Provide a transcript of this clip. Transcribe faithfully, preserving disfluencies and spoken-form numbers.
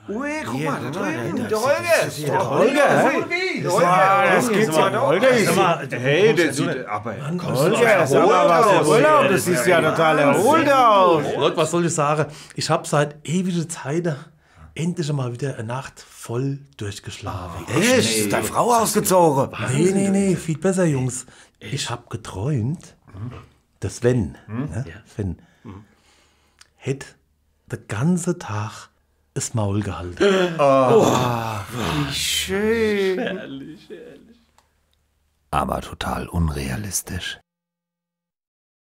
Ui, guck mal, da drüben, das- der Holger. das ist der Holger, hä? Der Holger. Das geht ja. Holger ist... Hey, der sieht aber... Holger ist aber was der Urlaub. Das sieht ja total erholt aus. Leute, was soll ich sagen? Ich habe seit ewigen Zeiten endlich mal wieder eine Nacht voll durchgeschlafen. Echt? Ist deine Frau ausgezogen? Nee, nee, nee, viel besser, Jungs. Ich habe geträumt, dass Sven, ja, Sven, hätte den ganzen Tag das Maul gehalten. Schön. Aber total unrealistisch.